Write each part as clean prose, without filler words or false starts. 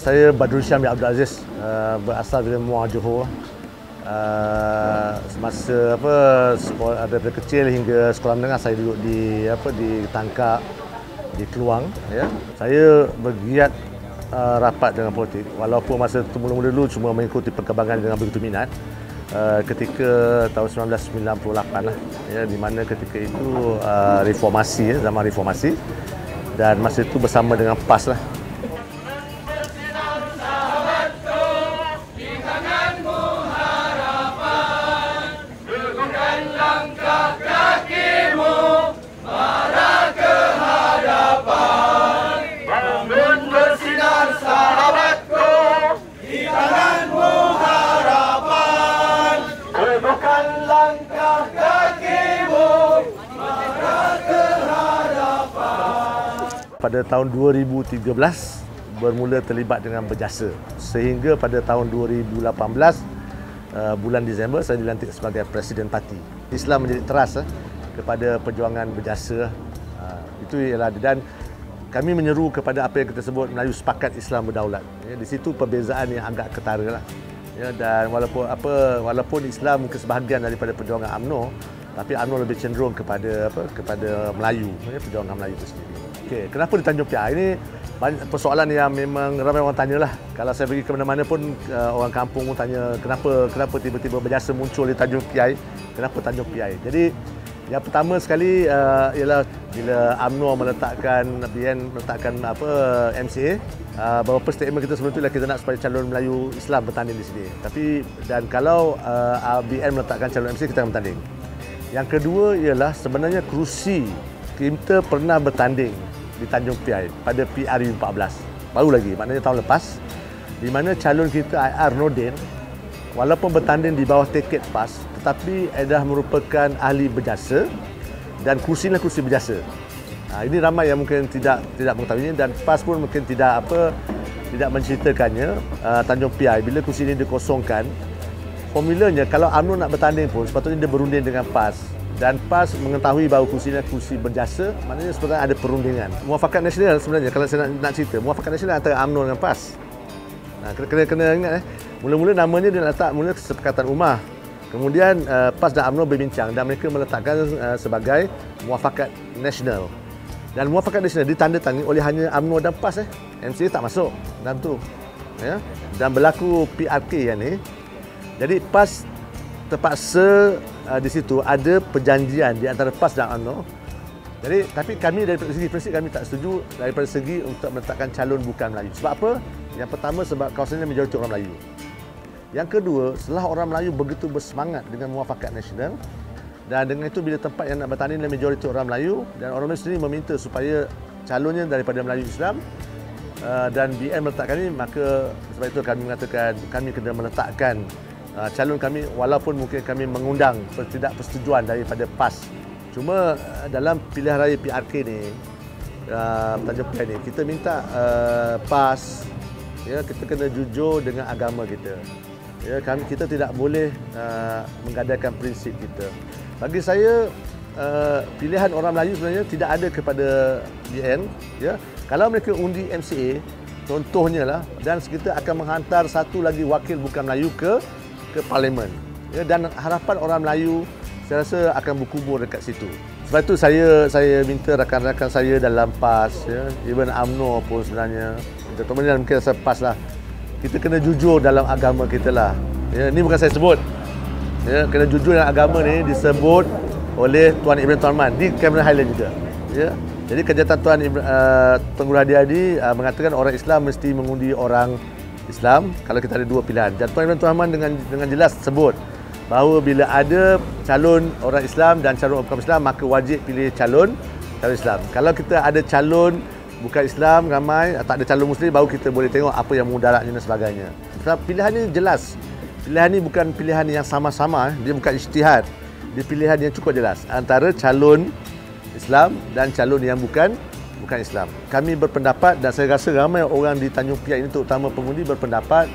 Saya Badrul Syam bin Abdul Aziz, berasal dari Muar Johor. Semasa sekolah daripada kecil hingga sekolah menengah saya duduk di Tangkak, di Keluang, ya. Saya bergiat rapat dengan politik, walaupun masa mula-mula dulu cuma mengikuti perkembangan dengan begitu minat. Ketika tahun 1998 lah, ya, di mana ketika itu reformasi, ya, zaman reformasi, dan masa itu bersama dengan PAS lah. Pada tahun 2013 bermula terlibat dengan berjasa, sehingga pada tahun 2018 bulan Disember saya dilantik sebagai Presiden Parti. Islam menjadi teras kepada perjuangan berjasa. Itu ialah, dan kami menyeru kepada apa yang kita sebut Melayu Sepakat Islam Berdaulat. Ya, di situ perbezaan yang agak ketara lah. Ya, dan walaupun Islam mungkin sebahagian daripada perjuangan UMNO, tapi UMNO lebih cenderung kepada Melayu, ya, perjuangan Melayu itu sendiri. Okey, kenapa di Tanjung Piai? Ini banyak persoalan yang memang ramai orang tanyalah. Kalau saya pergi ke mana-mana pun orang kampung pun tanya kenapa tiba-tiba berjasa muncul di Tanjung Piai? Kenapa Tanjung Piai? Jadi yang pertama sekali ialah bila UMNO meletakkan MCA, beberapa statement kita sebelum itu ialah kita nak supaya calon Melayu Islam bertanding di sini. Dan kalau BN meletakkan calon MCA, kita akan bertanding. Yang kedua ialah sebenarnya kerusi kita pernah bertanding di Tanjung Piai pada PRU 14. Baru lagi, maknanya tahun lepas, di mana calon kita IR Nordin walaupun bertanding di bawah tiket PAS, tetapi adalah merupakan ahli berjasa dan kursinya kursi berjasa. Ini ramai yang mungkin tidak mengetahuinya, dan PAS pun mungkin tidak menceritakannya. Tanjung Piai bila kursi ini dikosongkan, formulanya kalau UMNO nak bertanding pun sepatutnya dia berunding dengan PAS. Dan PAS mengetahui bahawa kursinya kursi berjasa, maknanya sebenarnya ada perundingan. Muafakat nasional sebenarnya, kalau saya nak cerita, muafakat nasional antara UMNO dengan PAS. Kena ingat, mula-mula namanya dia letak mula Kesepakatan Ummah. Kemudian PAS dan UMNO berbincang dan mereka meletakkan sebagai muafakat nasional. Dan muafakat nasional ditandatangani oleh hanya UMNO dan PAS. MCA tak masuk dalam tu. Ya? Dan berlaku PRK yang ni. Jadi PAS terpaksa di situ ada perjanjian di antara PAS dan UMNO. Jadi, tapi kami dari segi prinsip kami tak setuju daripada segi untuk meletakkan calon bukan Melayu. Sebab apa? Yang pertama sebab kawasannya majoriti orang Melayu. Yang kedua, setelah orang Melayu begitu bersemangat dengan muafakat nasional, dan dengan itu bila tempat yang nak bertanding adalah majoriti orang Melayu, dan orang Melayu sendiri meminta supaya calonnya daripada Melayu Islam, dan BN meletakkan ini, maka sebab itu kami mengatakan kami kena meletakkan calon kami, walaupun mungkin kami mengundang tidak persetujuan daripada PAS. Cuma dalam pilihan raya PRK ni, Tanjung Piai ni, kita minta PAS, ya, kita kena jujur dengan agama kita. Ya, kita tidak boleh menggadaikan prinsip kita. Bagi saya, pilihan orang Melayu sebenarnya tidak ada kepada BN. Ya. Kalau mereka undi MCA, contohnya lah, dan kita akan menghantar satu lagi wakil bukan Melayu ke parlimen, ya, dan harapan orang Melayu saya rasa akan berkubur dekat situ. Sebab itu saya minta rakan-rakan saya dalam PAS, ya, even UMNO pun sebenarnya, contohnya mungkin saya PAS lah, kita kena jujur dalam agama kita lah. Ya, ini bukan saya sebut, ya, kena jujur dalam agama ni disebut oleh Tuan Ibrahim Tuanman di Cameron Highland juga. Ya. Jadi kenyataan Tuan Tengku Hadiadi mengatakan orang Islam mesti mengundi orang Islam kalau kita ada dua pilihan. Dan Tuan Ibrahim Tuanman dengan jelas sebut bahawa bila ada calon orang Islam dan calon orang bukan Islam, maka wajib pilih calon Islam. Kalau kita ada calon bukan Islam ramai, tak ada calon Muslim, baru kita boleh tengok apa yang mudaratnya dan sebagainya. Sebab pilihan ini jelas. Pilihan ini bukan pilihan yang sama-sama, dia bukan ijtihad. Dia pilihan yang cukup jelas antara calon Islam dan calon yang bukan Islam. Kami berpendapat, dan saya rasa ramai orang di Tanjung Piai ini, terutama pengundi, berpendapat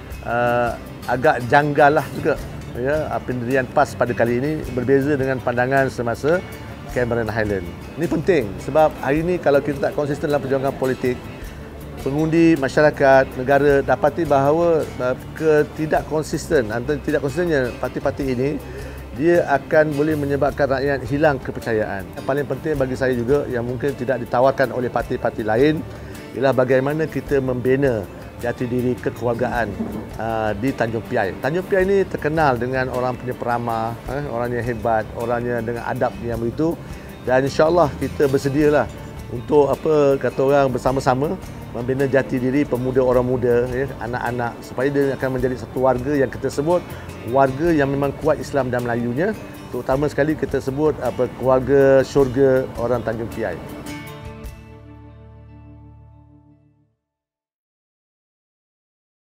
agak janggal lah juga. Ya, pendirian PAS pada kali ini berbeza dengan pandangan semasa Cameron Highland. Ini penting sebab hari ini kalau kita tak konsisten dalam perjuangan politik, pengundi, masyarakat, negara dapati bahawa ketidakkonsisten antara tidak konsistennya parti-parti ini, dia akan boleh menyebabkan rakyat hilang kepercayaan. Yang paling penting bagi saya juga yang mungkin tidak ditawarkan oleh parti-parti lain ialah bagaimana kita membina jati diri kekeluargaan di Tanjung Piai. Tanjung Piai ini terkenal dengan orang punya peramah, orangnya hebat, orangnya dengan adab yang begitu, dan insya-Allah kita bersedialah untuk orang bersama-sama membina jati diri pemuda orang muda, anak-anak, supaya dia akan menjadi satu warga yang kita sebut warga yang memang kuat Islam dan Melayunya, terutama sekali kita sebut keluarga syurga orang Tanjung Piai.